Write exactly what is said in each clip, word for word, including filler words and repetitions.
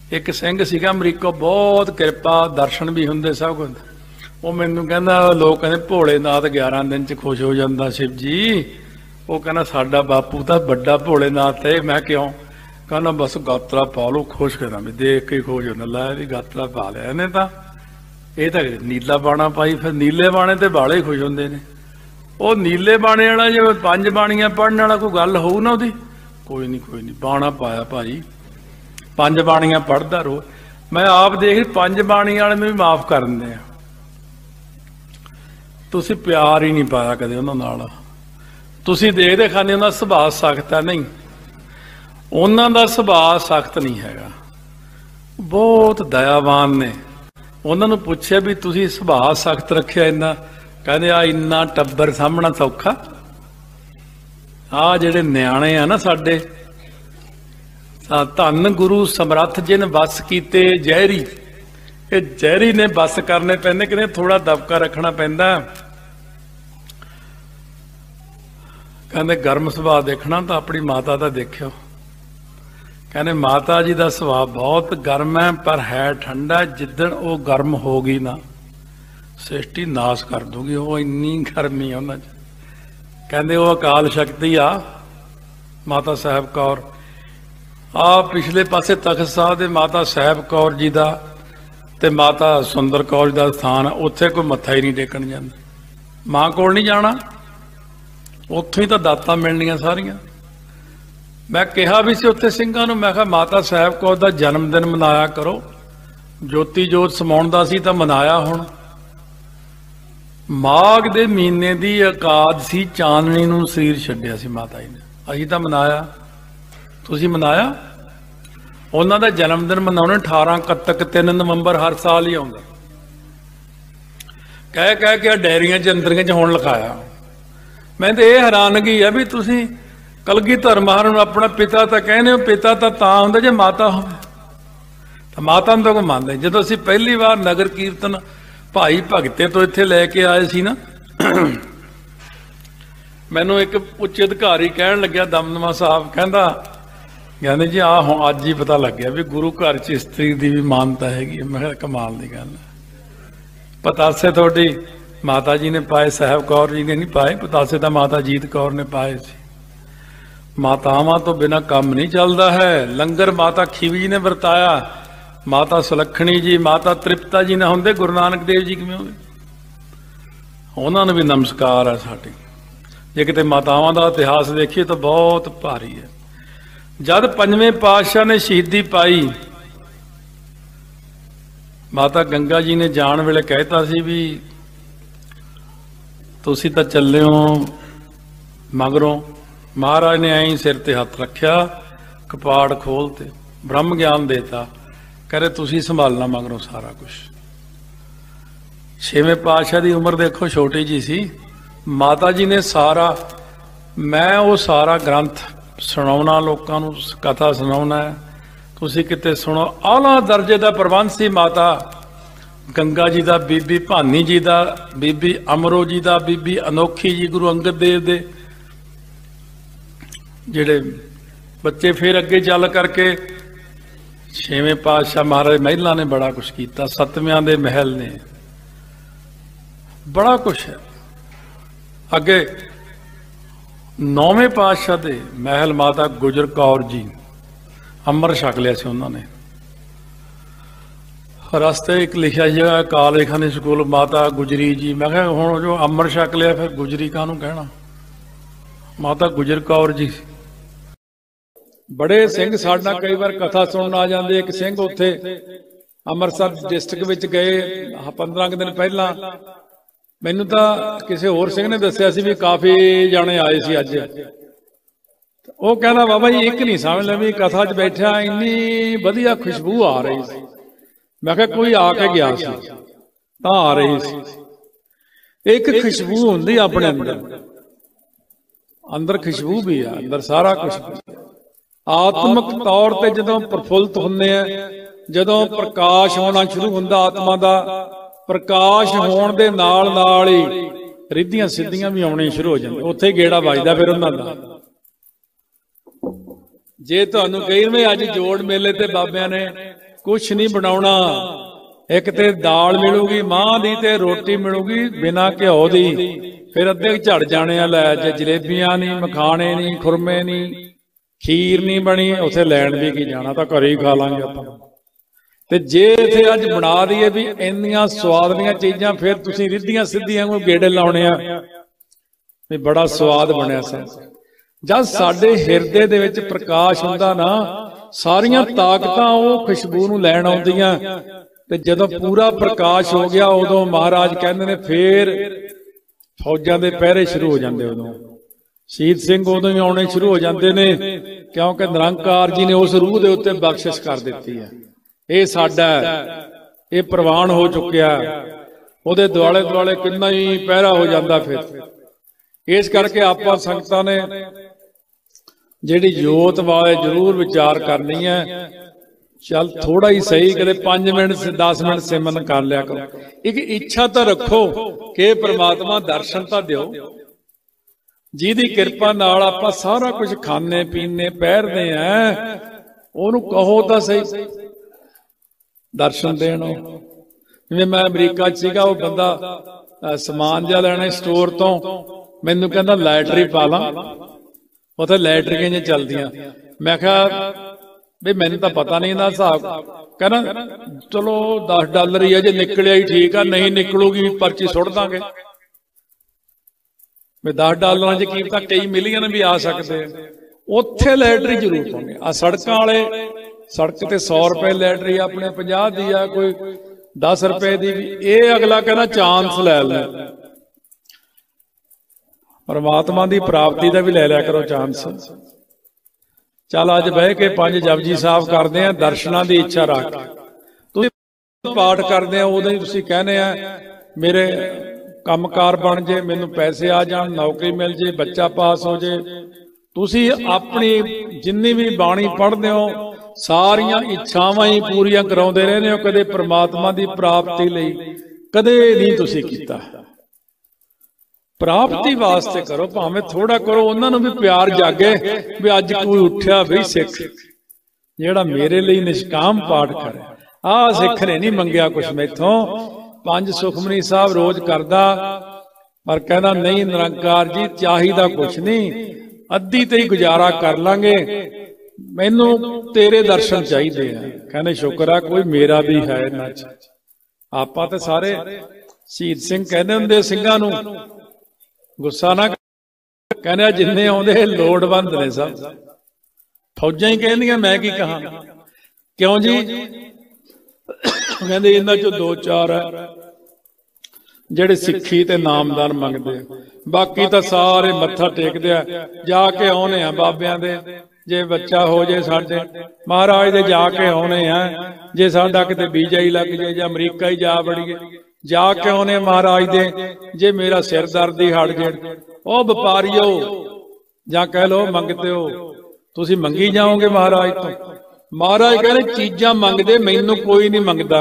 एक सिंह सीगा अमरीका, बहुत किरपा, दर्शन भी हुंदे सब कुछ। वो मैनू कहंदा लोग कहंदे भोलेनाथ ग्यारह दिन च खुश हो जाता शिव जी। वो कहना साडा बापू तो बड़ा भोलेनाथ है। मैं क्यों? कहना बस गातरा पा लो खुश करा, भी देख के खुश होने लाया भी गातरा पा लिया इन्हें। तो ये तो नीला बाणा पाई, फिर नीले बाणे ते बाले खुश होंदे ने। वो नीले बाणे वाला जो पंज बाणियां पढ़ने वाला कोई गल होऊ ना उहदी, कोई नहीं कोई नहीं, बाणा पाया भाई, पंज बाणियां पढ़दा रो। मैं आप देख पंज बाणी वाले भी माफ कर दिंदे आ, तुसीं प्यार ही नहीं पाया कदे उन्हां नाल। तुसीं देखदे खाने उन्हां दा सुभाਅ सख्त है, नहीं उन्हां दा सुभाਅ सख्त नहीं हैगा, बहुत दयावान ने। उन्हां नूं पुछिआ भी तुसीं सुभाਅ सख्त रखिआ इन्ना, कहंदे आ इन्ना टब्बर सामना सौखा। आ जिहड़े नियाणे आ ना साडे, धन गुरु समर्थ जिन बस कीते जहरी, ये जहरी ने बस करने पैंदे, कहंदे थोड़ा दबका रखना पैंदा। कहंदे गर्म सुभाਅ देखना तो अपनी माता का देखियो। कहने माता जी का सुभाਅ बहुत गर्म है, पर है ठंडा। जिदन वो गर्म होगी ना सृष्टि नाश कर दूगी, वो इन्नी गर्मी है उन्हां च। कहंदे वो अकाल शक्ति आ माता साहब कौर। आ पिछले पासे तख्त साहब दे माता साहब कौर जी का ते माता सुंदर कौर जी का स्थान, उत्थे कोई मत्था ही नहीं टेकन जाता। मां कोल नहीं जाना, उत्थों ही तो दातां मिलनियां सारियां। मैं कहा भी सी उत्थे सिंघां नूं, मैं कहा माता साहब कौर का जन्मदिन मनाया करो, ज्योति जोत समाउण दा सी तां मनाया। हुण माघ दे महीने की एकादशी चांदनी नूं शरीर छड्डिया सी माता जी ने, असीं तां मनाया, तुसीं मनाया? उन्हां दा जन्मदिन मनाउणे अठारह कत्तक तीन नवंबर हर साल ही आउंदा। कह कह के डायरियां च अंदरियां च हुण लिखाया। मैं तो ये हैरानगी है भी तुसीं कलगीधर महाराज नूं अपना पिता तां कहने हो, पिता तां तां हुंदा जे माता होवे, तां माता नूं तां कोई मंनदा। जदों असीं पहली बार नगर कीर्तन भाई भगते तो इत्थे लैके आए सी ना, मैनूं एक उच्च अधिकारी कहण लग्या दमदमा साहब, कहंदा कहंदे जी आ हुण अज ही पता लग गया भी गुरु घर च इस्त्री की भी मानता हैगी। मैं कहा कमाल की गल है। पतासे थोड़ी माता जी ने पाए, साहब कौर जी ने नहीं पाए, पतासे तो माता जीत कौर ने पाए सी। मातावां तो बिना काम नहीं चलता है। लंगर माता खीवी जी ने वरताया, माता सुलखणी जी, माता तृप्ता जी ना होंदे गुरु नानक देव जी किवें होंदे? उन्होंने भी नमस्कार है साडी। जे किते मातावां दा इतिहास देखिए तो बहुत भारी है। जद पंजवें पातशाह ने शहीदी पाई, माता गंगा जी ने जाण वेले कहता सी भी तुसीं तां चले हो मगरों। महाराज ने ऐं सिर ते हथ रखिया, कपाड़ खोलते, ब्रह्म ज्ञान देता, करे तुसीं संभालना मगरों सारा कुछ। छेवें पातशाह की उम्र देखो छोटी जी सी, माता जी ने सारा, मैं वो सारा ग्रंथ सुनाउणा, लोकां नूं कथा सुनाउणा है, तुसीं किते सुनो। आला दर्जे का प्रबंध सी माता गंगा जी का, बीबी भानी जी का, बीबी अमरो जी का, बीबी अनोखी जी, गुरु अंगद देव दे जिहड़े बच्चे। फिर अगे चल करके छेवें पातशाह महाराज महिला ने बड़ा कुछ किया, सतव्यां दे महल ने बड़ा कुछ है। अगे नौवें पातशाह दे महल माता गुजर कौर जी अमर छक लिया से उन्होंने। रस्ते एक लिखा जगह काले खानी स्कूल माता गुजरी जी। मैं क्या हुण जो अमर छक लिया फिर गुजरी काहनूं कहना, माता गुजर कौर जी। बड़े सिंह साडा कई बार कथा सुनन आ जाते। एक सिंह उत्थे अमृतसर डिस्ट्रिक्ट विच गए पंद्रह दिन पहला, मैनू तो किसी होर सिंह ने दस्सिया सी भी काफी जाने आए सी अज। वो कहना बाबा जी एक नहीं समझ ली कथा च बैठा इन्नी वधिया खुशबू आ रही सी। मैं कहा कोई आके गया सी तां आ रही सी। एक खुशबू हुंदी अपने अंदर, अंदर खुशबू भी है, अंदर सारा कुछ। आत्मक तौर पर जदों प्रफुल्लित हुंदे आ, जदों प्रकाश होना शुरू हुंदा आत्मा दा, प्रकाश होने दे नाल नाल ही रिद्धियां सिद्धियां भी आउणियां शुरू हो जांदियां। उत्थे गेड़ा वजदा फिर उन्हां दा। जे तुहानूं कही मैं अज जोड़ मेले ते बाबिਆਂ ने कुछ नहीं बनाउणा। एक ते दाल मिलूगी मां दी ते रोटी मिलूगी बिना घ्यो दी। फिर अद्धे झड़ जाने लै जे जलेबियां नहीं, मखाने नहीं, खुरमे नहीं, खीर नहीं बनी, उसे लैन भी की जाना, तो घरे ही खा लांगे आपां। ते जे इत्थे अज बना दईए भी इन्नियां स्वाद दीयां चीजां, फिर तुसीं रिद्धियां सिद्धियां कोई गेड़े लाउणे आ भी बड़ा स्वाद बनिया सा। जद साडे हिरदे दे विच प्रकाश हुंदा ना, सारियां ताकतां वो खुशबू नूं लैण आउंदियां। ते जदों पूरा प्रकाश हो गया, उदों महाराज कहंदे ने फिर फौजां दे पहरे शुरू हो जांदे। उदों शहीद सिंह उदों ही आउणे शुरू हो जांदे ने, क्योंकि निरंकार जी ने उस रूह दे उत्ते बख्शिश कर दित्ती है। ये साडा ये प्रवान हो चुकिया, उहदे दुआले दुआले किन्ना ही पहरा हो जांदा। फिर इस करके आपां संगतां ने जिहड़ी जोत वाले जरूर विचार करनी है। चल थोड़ा ही सही, कदे पांच मिनट से दस मिनट सिमरन कर लिया करो। एक इच्छा तो रखो कि परमात्मा दर्शन तो दिओ, जिहदी किरपा नाल आपां सारा कुछ खाने पीने पहरदे हैं, ओनू कहो तो सही दर्शन देण। जिवें मैं अमरीका च सीगा, वो बंदा समान जिहा लैणा स्टोर तो, मैनू कहंदा लैटरी पा ला, उत्थे लैटरियां जिहियां चलदियां। मैं कहा भी मैनू तो पता नहीं इहदा हिसाब। कहना चलो दस डॉलर ही है, जे निकलिया ही ठीक है, नहीं निकलूगी पर्ची सुट दांगे। दस डॉलर च कीमत कई मिलियन भी आ सकते हैं। उत्थे लैटरी जरूर पाउंगे। आ सड़कां वाले सड़क ते सौ रुपए लैटरी अपने पचास दी आ, कोई दस रुपए दी भी, ये अगला कहना चांस लै लै। परमात्मा की प्राप्ति का भी ले लिया करो चांस। चल अज बह के पंज जपजी साहब करते हैं, दर्शना की इच्छा रख तुसीं पाठ करते हैं, उदों ही तुसीं कहने आ मेरे कामकार बन जे, मैनूं पैसे आ जाण, नौकरी मिल जे, बच्चा पास हो जे। तुसीं अपनी जिन्नी भी बाणी पढ़दे हो सारियां इच्छावां ही पूरियां कराउंदे रहंदे हो, कदे परमात्मा की प्राप्ति लई कदे नहीं तुसीं कीता। प्राप्ति वास्ते करो, भावें थोड़ा करो, उन्होंने भी प्यार जागे भी अज कोई उठ्या भी सिख जेड़ा मेरे लिए निष्काम पाठ करे। आ सिख ने नहीं मंगया कुछ मैथों, पंज सुखमनी साहब रोज करदा, पर कहना नहीं निरंकार जी चाहिदा कुछ नहीं, अद्धी ते ही गुजारा कर लांगे, मैनू तेरे दर्शन चाहिए हैं। कहने शुक्र है कोई मेरा भी है इन्हां च। आपां ते सारे शहीद सिंह कहते हुंदे सिंघां नूं, गुस्सा ना कहने जिन्ने आउंदे लोड़वंद ने सब, फौजां ही कहंदियां मैं की कहां, क्यों जी कहंदे इन्हां चों दो चार है ਜਿਹੜੇ सिक्खी ते नामदान मंगते, बाकी तो सारे मत्था टेकदे आ, जाके आने आ बाबियां दे, जे बच्चा हो जे साडे महाराज दे जाके आने आ, जे साडा किते वीजा ही लग जाए जां अमरीका ही जा बड़ीए जाके आने महाराज दे, जे मेरा सिर दर्द ही हट जाए। ओ व्यापारियो जां कह लो मंगते हो, तुसीं मंगी जाओगे महाराज तो। महाराज कहते चीजां मंगदे, मैनू कोई नहीं मंगदा,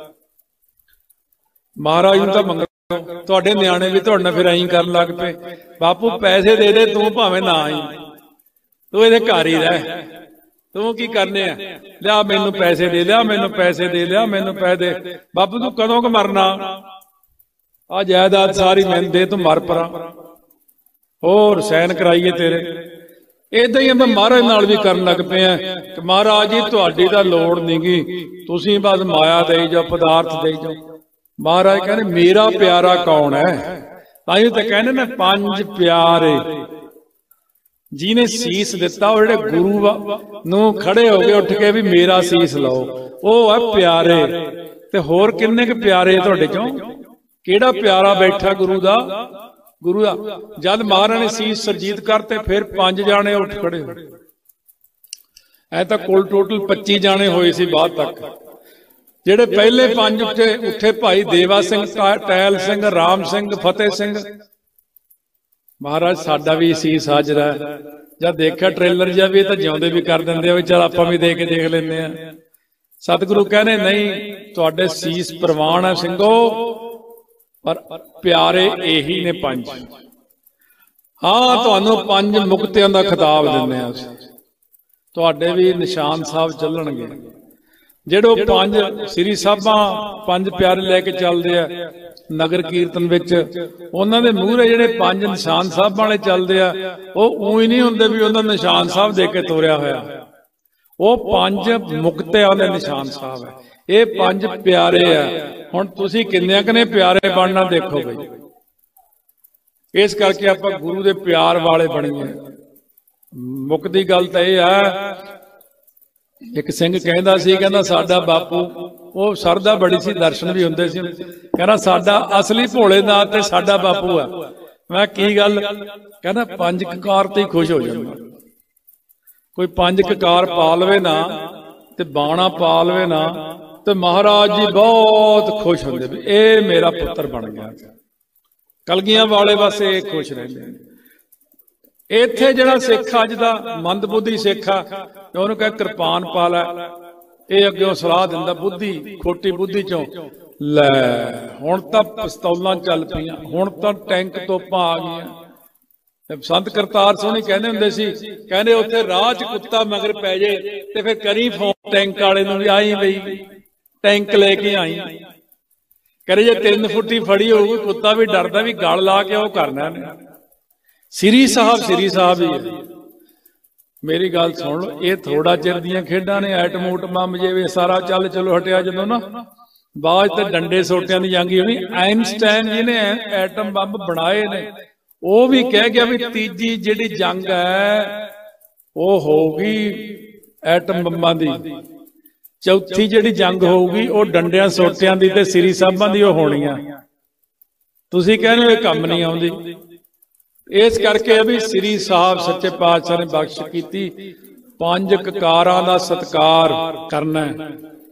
महाराज नूं तां मंग तुहाडे न्याणे भी तुहाडे नाल फिर ऐं करन लग पे, बापू पैसे दे दे तू भावें ना आई, तू इहदे घर ही रह, तू की करने आ, लिया मैनू पैसे दे लिया, मैनू पैसे दे लिया, मैनू पैसे दे। बापू तू कदों क मरना, आ जायदाद सारी मैनू दे, तू मर परा, होर सैन कराइए तेरे। इदां ही मैं महाराज नाल भी करन लग पे कि महाराज जी तुहाडी तां लोड़ नहींगी, तुसीं बस माया देई जाओ, पदार्थ देई जाओ। महाराज कहने मेरा प्यारा कौन है, ताइयों तो कहने ना पंज प्यारे जिन्हें शीस दिता, वो जेडे गुरु नूं खड़े हो गए उठ के भी मेरा शीस लो, वो है प्यारे। ते होर किन्ने के प्यारे तुहाडे चों, केड़ा प्यारा बैठा गुरु दा, गुरु दा। जद महाराज ने शीस सरजीत करते फिर पंज जाने उठ खड़े, ऐ तां कुल टोटल पच्ची जाने होए सी बाद तक। जेड़े पहले पंज उठे उठे भाई देवा सिंह, टैल सिंह, राम सिंह, फतेह सिंह। महाराज साडा भी शीस हाजरा है, जब देखा ट्रेलर जा भी तो जिउंदे भी कर देंदे, चल आपां भी दे के देख लेंदे आ। सतगुरु कहने नहीं तुहाडे शीस प्रवान है सिंघो, पर प्यारे यही ने पंज। हाँ तुहानूं पंज मुक्तियां दा खिताब दिंदे आ, तुहाडे भी निशान साहब चलणगे। ਜਿਹੜੋ ਪੰਜ ਸ੍ਰੀ ਸਾਹਿਬਾਂ ਪੰਜ ਪਿਆਰੇ ਲੈ ਕੇ ਚੱਲਦੇ ਆ ਨਗਰ ਕੀਰਤਨ ਵਿੱਚ, ਉਹਨਾਂ ਦੇ ਮੂਹਰੇ ਜਿਹੜੇ ਪੰਜ ਨਿਸ਼ਾਨ ਸਾਹਿਬਾਂ ਵਾਲੇ ਚੱਲਦੇ ਆ, ਉਹ ਉਹੀ ਨਹੀਂ ਹੁੰਦੇ ਵੀ ਉਹਨਾਂ ਨਿਸ਼ਾਨ ਸਾਹਿਬ ਦੇ ਕੇ ਤੋਰਿਆ ਹੋਇਆ। ਉਹ ਪੰਜ ਮੁਕਤਿਆਂ ਦੇ ਨਿਸ਼ਾਨ ਸਾਹਿਬ ਹੈ, ਇਹ ਪੰਜ ਪਿਆਰੇ ਆ। ਹੁਣ ਤੁਸੀਂ ਕਿੰਨਿਆਂ ਕਨੇ ਪਿਆਰੇ ਬਣਨਾ ਦੇਖੋ ਬਈ। ਇਸ ਕਰਕੇ ਆਪਾਂ ਗੁਰੂ ਦੇ ਪਿਆਰ ਵਾਲੇ ਬਣੀਏ। ਮੁੱਖ ਦੀ ਗੱਲ ਤਾਂ ਇਹ ਆ, ਇੱਕ ਸਿੰਘ ਕਹਿੰਦਾ ਸੀ, ਕਹਿੰਦਾ ਸਾਡਾ ਬਾਪੂ, ਉਹ ਸਰਦਾ ਬੜੀ ਸੀ, ਦਰਸ਼ਨ ਵੀ ਹੁੰਦੇ ਸੀ, ਕਹਿੰਦਾ ਸਾਡਾ ਅਸਲੀ ਭੋਲੇਨਾਥ ਤੇ ਸਾਡਾ ਬਾਪੂ ਆ। ਮੈਂ ਕੀ ਗੱਲ? ਕਹਿੰਦਾ ਪੰਜ ਕਕਾਰ ਤੇ ਹੀ ਖੁਸ਼ ਹੋ ਜਾਂਦਾ। ਕੋਈ ਪੰਜ ਕਕਾਰ ਪਾ ਲਵੇ ਨਾ ਤੇ ਬਾਣਾ ਪਾ ਲਵੇ ਨਾ ਤੇ ਮਹਾਰਾਜ ਜੀ ਬਹੁਤ ਖੁਸ਼ ਹੁੰਦੇ ਵੀ ਇਹ ਮੇਰਾ ਪੁੱਤਰ ਬਣ ਗਿਆ। ਕਲਗੀਆਂ ਵਾਲੇ ਬਸ ਇਹ ਖੁਸ਼ ਰਹਿੰਦੇ ਨੇ। ਇੱਥੇ ਜਿਹੜਾ ਸਿੱਖ ਅੱਜ ਦਾ ਮੰਦਬੁੱਧੀ ਸਿੱਖ ਆ, ਉਹਨੂੰ ਕਹੇ ਕਿਰਪਾਨ ਪਾ ਲੈ, ਇਹ ਅੱਗੇ ਸਲਾਹ ਦਿੰਦਾ ਬੁੱਧੀ, ਖੋਟੀ ਬੁੱਧੀ ਚੋਂ ਲੈ ਹੁਣ ਤਾਂ ਪਿਸਤੌਲਾਂ ਚੱਲ ਪਈਆਂ, ਹੁਣ ਤਾਂ ਟੈਂਕ ਤੋਪਾਂ ਆ ਗਈਆਂ। ਸੰਤ ਕਰਤਾਰ ਸੋਹਣੀ ਕਹਿੰਦੇ ਹੁੰਦੇ ਸੀ, ਕਹਿੰਦੇ ਉੱਥੇ ਰਾਹ 'ਚ ਕੁੱਤਾ ਮਗਰ ਪੈ ਜੇ ਤੇ ਫਿਰ ਕਰੀ ਫੋਨ ਟੈਂਕ ਵਾਲੇ ਨੂੰ ਵੀ ਆਈ ਬਈ ਟੈਂਕ ਲੈ ਕੇ ਆਈ। ਕਰੇ ਜੇ ਤਿੰਨ ਫੁੱਟੀ ਫੜੀ ਹੋਊਗੀ, ਕੁੱਤਾ ਵੀ ਡਰਦਾ ਵੀ ਗਲ ਲਾ ਕੇ ਉਹ ਕਰਨਾ ਨੇ। ਸ੍ਰੀ ਸਾਹਿਬ ਸ੍ਰੀ ਸਾਹਿਬ ਹੀ ਹੈ। ਮੇਰੀ ਗੱਲ ਸੁਣ ਲਓ, ਇਹ ਥੋੜਾ ਚਿਰ ਦੀਆਂ ਖੇਡਾਂ ਨੇ। ਐਟਮ ਊਟਮ ਬੰਬ ਜਿਵੇਂ ਸਾਰਾ ਚੱਲ ਚਲੋ ਹਟਿਆ, ਜਦੋਂ ਨਾ ਬਾਅਦ ਤੇ ਡੰਡੇ ਸੋਟਿਆਂ ਦੀ ਜੰਗ ਹੋਣੀ। ਆਇਨਸਟਾਈਨ ਜਿਹਨੇ ਐਟਮ ਬੰਬ ਬਣਾਏ ਨੇ, ਉਹ ਵੀ ਕਹਿ ਗਿਆ ਵੀ ਤੀਜੀ ਜਿਹੜੀ ਜੰਗ ਹੈ ਉਹ ਹੋਊਗੀ ਐਟਮ ਬੰਬਾਂ ਦੀ, ਚੌਥੀ ਜਿਹੜੀ ਜੰਗ ਹੋਊਗੀ ਉਹ ਡੰਡਿਆਂ ਸੋਟਿਆਂ ਦੀ ਤੇ ਸ੍ਰੀ ਸਾਹਿਬਾਂ ਦੀ ਉਹ ਹੋਣੀ ਆ। ਤੁਸੀਂ ਕਹਿੰਦੇ ਹੋ ਇਹ ਕੰਮ ਨਹੀਂ ਆਉਂਦੀ। ਇਸ ਕਰਕੇ ਵੀ ਸ੍ਰੀ ਸਾਹਿਬ ਸੱਚੇ ਪਾਤਸ਼ਾਹ ਨੇ ਬਖਸ਼ ਕੀਤੀ, ਪੰਜ ਕਕਾਰਾਂ ਦਾ ਸਤਿਕਾਰ ਕਰਨਾ।